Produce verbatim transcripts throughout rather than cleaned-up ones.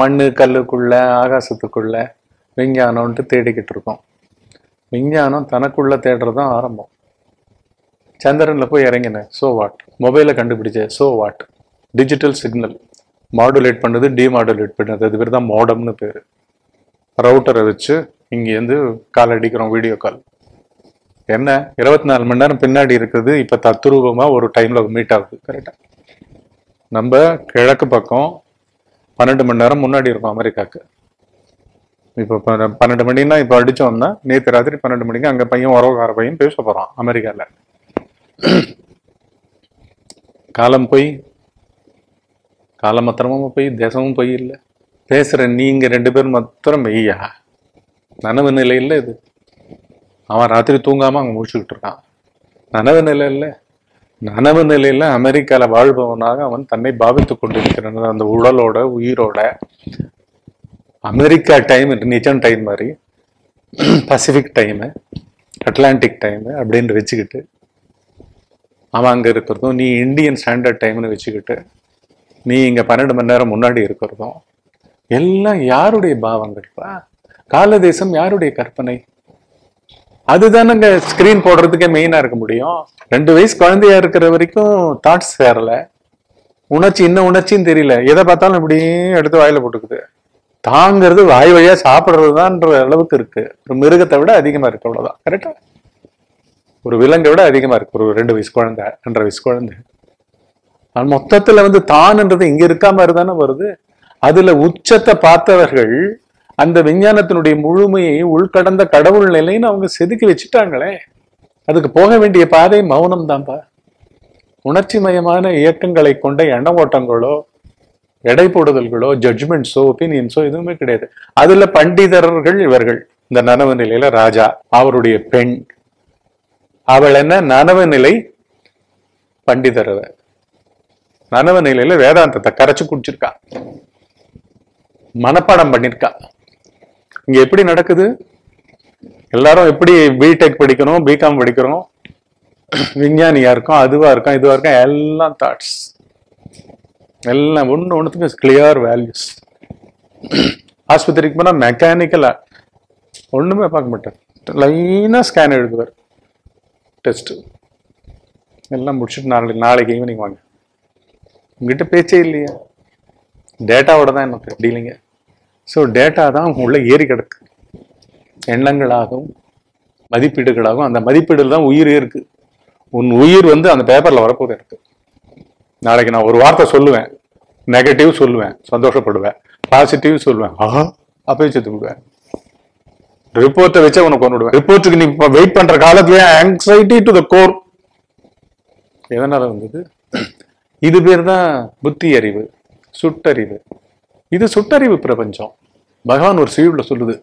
மண்ணு கல்லுக்குள்ள ஆகாசத்துக்குள்ள விஞ்ஞானம்ன்ட்டு தேடிக்கிட்டு இருக்கோம். விஞ்ஞானம் தனக்குள்ள தேடுறதுதான் ஆரம்பம். சந்திரன்ல போய் இறங்கின, சோ வாட். மொபைலை கண்டுபிடிச்ச, so what. Digital signal modulate பண்ணுது, டிமாடுலேட் பண்ணுது, அது பேர் தான் மோடம்னு பேரு. ரவுட்டரை வச்சு இங்கேருந்து கால் அடிக்கிறோம், வீடியோ கால். என்ன இருபத்தி நாலு மணி நேரம் பின்னாடி இருக்குது, இப்ப தத்துரூபமா ஒரு டைம்ல மீட் ஆகுது. கரெக்டா? நம்ம கிழக்கு பக்கம் பன்னெண்டு மணி நேரம் முன்னாடி இருக்கும் அமெரிக்காக்கு. இப்போ பன்னெண்டு மணின்னா இப்போ அடிச்சோம்னா நேற்று ராத்திரி பன்னெண்டு மணிக்கு அங்க பையன் உறவுக்கார பையன் பேச போறான் அமெரிக்கால. காலம் போய் காலம் மாத்திரமும் போய் தேசமும் போய் இல்லை. பேசுற நீங்க ரெண்டு பேரும் மாத்திரம் மெய்யா. நனவு நிலை இல்லை இது. அவன் ராத்திரி தூங்காம அங்க முடிச்சுக்கிட்டு இருக்கான். நனவு நிலை இல்லை. நனவு நிலையில அமெரிக்கால வாழ்பவனாக அவன் தன்னை பாவித்துக் கொண்டிருக்கிறான். அந்த உடலோட உயிரோட அமெரிக்கா டைம் நிஜம் டைம் மாதிரி, பசிபிக் டைமு அட்லாண்டிக் டைமு அப்படின்னு வச்சுக்கிட்டு அவன் அங்க இருக்கிறதும், நீ இந்தியன் ஸ்டாண்டர்ட் டைம்னு வச்சுக்கிட்டு நீ இங்க பன்னெண்டு மணி நேரம் முன்னாடி இருக்கிறதும் எல்லாம் யாருடைய பாவங்கள்ப்பா? காலதேசம் யாருடைய கற்பனை? அதுதானங்க ஸ்கிரீன் போடுறதுக்கே மெயினா இருக்க முடியும். ரெண்டு வயசு குழந்தையா இருக்கிற வரைக்கும் தாட்ஸ் சேரல, உணர்ச்சி இன்னும் உணர்ச்சின்னு தெரியல, எதை பார்த்தாலும் இப்படியே எடுத்து வாயில போட்டுக்குது. தாங்கிறது வாய் வழியா சாப்பிடுறதுதான்ற அளவுக்கு இருக்கு. ஒரு மிருகத்தை விட அதிகமா இருக்கு, அவ்வளவுதான். கரெக்டா? ஒரு விலங்கை விட அதிகமா இருக்கு ஒரு ரெண்டு வயசு குழந்தை, ரெண்டரை வயசு குழந்தை. மொத்தத்துல வந்து தான்ன்றது இங்க இருக்கா மாதிரி தானே வருது. அதுல உச்சத்தை பார்த்தவர்கள் அந்த விஞ்ஞானத்தினுடைய முழுமையை உள்கடந்த கடவுள் நிலைன்னு அவங்க செதுக்கி வச்சுட்டாங்களே. அதுக்கு போக வேண்டிய பாதை மௌனம் தான்ப்பா. உணர்ச்சி மயமான இயக்கங்களை கொண்ட எண்ண ஓட்டங்களோ எடை போடுதல்களோ ஜட்ஜ்மெண்ட்ஸோ ஒப்பீனியன்ஸோ எதுவுமே கிடையாது. அதுல பண்டிதர்கள் இவர்கள். இந்த நனவு நிலையில ராஜா, அவருடைய பெண், அவள் என்ன நனவு நிலை பண்டிதர். நனவு நிலையில வேதாந்தத்தை கரைச்சு குடிச்சிருக்கா, மனப்பாடம் பண்ணிருக்கா. இங்க எப்படி நடக்குது? எல்லாரும் எப்படி பிடெக் படிக்கணும், பிகாம் படிக்கிறோம், விஞ்ஞானியா இருக்கும், அதுவா இருக்கும், இதுவா இருக்கும், எல்லாம் தாட்ஸ், எல்லாம் ஒண்ணு ஒண்ணுத்துக்கு கிளியர் வேல்யூஸ். ஆஸ்பத்திரிக்கு போனா மெக்கானிக்கலா ஒண்ணுமே பார்க்க மாட்டார், லைனா ஸ்கேன் எழுதுவார், டெஸ்ட் எல்லாம் முடிச்சுட்டு நாளைக்கு நாளைக்கு ஈவினிங் வாங்க. உங்ககிட்ட பேச்சே இல்லையா? டேட்டாவோட தான் என்ன டீலிங்க. ஸோ டேட்டா தான் உள்ள ஏறி கிடக்கு, எண்ணங்களாகவும் மதிப்பீடுகளாகவும். அந்த மதிப்பீடுல தான் உயிரே இருக்கு. உன் உயிர் வந்து அந்த பேப்பர்ல வரப்போகுது. எனக்கு நாளைக்கு நான் ஒரு வார்த்தை சொல்லுவேன், நெகட்டிவ் சொல்லுவேன், சந்தோஷப்படுவேன், பாசிட்டிவ் சொல்லுவேன், ஆஹா அப்பயே செத்து விடுவேன். ரிப்போர்ட்டை வச்சு உனக்கு கொண்டு விடுவேன். ரிப்போர்ட்டுக்கு நீ வெயிட் பண்ற காலத்துலயே ஆங்ஸைட்டி டு த கோர். எதனால வந்தது? இது பேர் தான் புத்தி அறிவு, சுட்டறிவு. இது சுட்டறிவு பிரபஞ்சம். பகவான் ஒரு சீவுல சொல்லுது,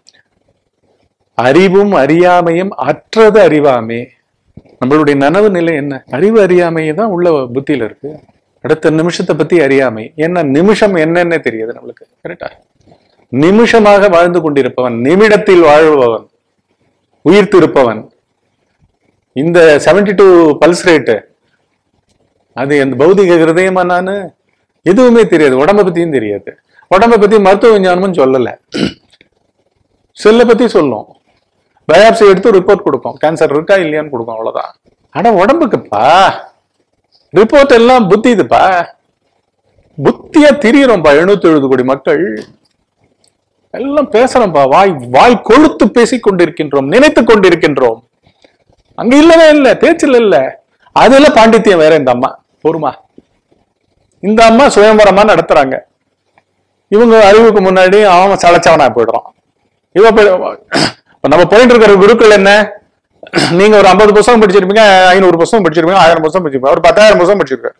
அறிவும் அறியாமையும் அற்றது அறிவாமே. நம்மளுடைய நனவு நிலை என்ன? அறிவு அறியாமையே தான் உள்ள புத்தியில இருக்கு. அடுத்த நிமிஷத்தை பத்தி அறியாமை. என்ன நிமிஷம் என்னன்னே தெரியாது நம்மளுக்கு. கரெக்டா? நிமிஷமாக வாழ்ந்து கொண்டிருப்பவன், நிமிடத்தில் வாழ்பவன், உயிர்த்து இருப்பவன். இந்த செவன்டி டூ பல்ஸ் ரேட்டு, அது எந்த பௌதிக ஹிருதயமா நானு எதுவுமே தெரியாது. உடம்பை பத்தியும் தெரியாது. உடம்பை பத்தி மருத்துவ விஞ்ஞானமும் சொல்லல. செல்லை பத்தி சொல்லும், பயாப்சி எடுத்து ரிப்போர்ட் கொடுக்கும், கேன்சர் இருக்கா இல்லையான்னு கொடுக்கும், அவ்வளவுதான். ஆனா உடம்புக்குப்பா ரிப்போர்ட் எல்லாம் புத்தி. இதுப்பா புத்தியா திரியிறோம்ப்பா. எழுநூத்தி எழுபது கோடி மக்கள் எல்லாம் பேசுறோம்ப்பா. வாய் வாய் கொழுத்து பேசிக் கொண்டிருக்கின்றோம், நினைத்து கொண்டிருக்கின்றோம். அங்க இல்லவே இல்லை, பேச்சில் இல்ல. அதுல பாண்டித்யம் வேற. இந்த அம்மா பொறுமா, இந்த அம்மா சுயம்பரமா நடத்துறாங்க. இவங்க அறிவுக்கு முன்னாடி அவன் சளைச்சவனா போயிடுறான். இவ நம்ம போயிட்டு இருக்கிற குருக்கள் என்ன? நீங்க ஒரு ஐம்பது புத்தகம் படிச்சிருப்பீங்க, ஐநூறு புத்தகம் படிச்சிருப்பீங்க, ஆயிரம் புத்தகம் படிச்சிருப்பீங்க, ஒரு பத்தாயிரம் புத்தகம் படிச்சிருக்காரு.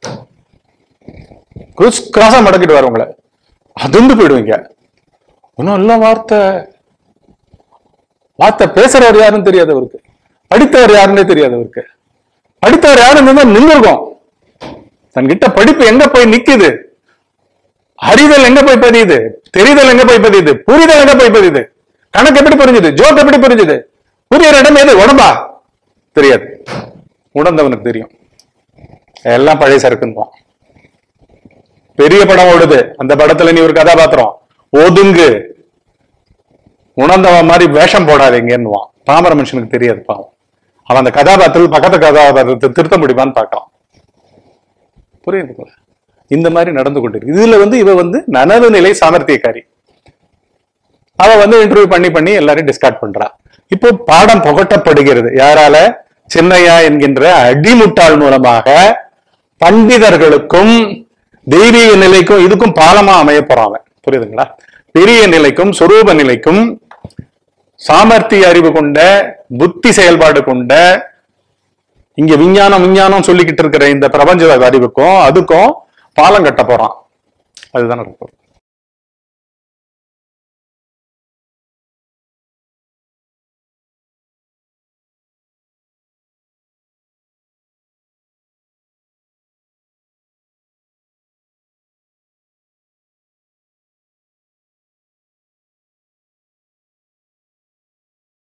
கிராஸா மடக்கிட்டு வர உங்களை அதிர்ந்து போயிடுவீங்க. ஒன்னும் இல்ல, வார்த்தை வார்த்தை பேசுறவர் யாருன்னு தெரியாது அவருக்கு, படித்தவர் யாருன்னே தெரியாது அவருக்கு. படித்தவர் யாருன்னு நின்று இருக்கும். தன்கிட்ட படிப்பு எங்க போய் நிக்குது, அறிதல் எங்க போய் பதியுது, தெரிதல் எங்க போய் பதியுது, புரிதல் எங்க போய் பதியுது, கணக்கு எப்படி புரிஞ்சுது, ஜோக் எப்படி புரிஞ்சுது, புரியுற இடம் எது? உடம்பா? தெரியாது. உணர்ந்தவனுக்கு தெரியும். எல்லாம் பழைய சரக்குன்னு. பெரிய படம் ஓடுது, அந்த படத்துல நீ ஒரு கதாபாத்திரம், ஒதுங்கு, உணர்ந்தவ மாதிரி வேஷம் போடாதீங்கன்னுவான். பாமர மனுஷனுக்கு தெரியாது பாவம். அவன் அந்த கதாபாத்திரத்தில் பக்கத்து கதாபாத்திரத்தை திருத்த முடியுமான்னு பார்க்கலாம். புரியுதுங்களா? இந்த மாதிரி நடந்து கொண்டிருக்கு. இதுல வந்து இவ வந்து நனவு நிலை சாமர்த்தியக்காரி. அவ வந்து இன்டர்வியூ பண்ணி பண்ணி எல்லாரையும் டிஸ்கார்ட் பண்றா. இப்போ பாடம் புகட்டப்படுகிறது. யாரால? சின்னையா என்கின்ற அடிமுட்டாள் மூலமாக பண்டிதர்களுக்கும் தெய்வீக நிலைக்கும் இதுக்கும் பாலமா அமைய போறாங்க. புரியுதுங்களா? பெரிய நிலைக்கும் சொரூப நிலைக்கும் சாமர்த்திய அறிவு கொண்ட புத்தி செயல்பாடு கொண்ட இங்க விஞ்ஞானம் விஞ்ஞானம் சொல்லிக்கிட்டு இருக்கிற இந்த பிரபஞ்ச அறிவுக்கும் அதுக்கும் பாலம் கட்ட போறான். அதுதான் நடக்கும்.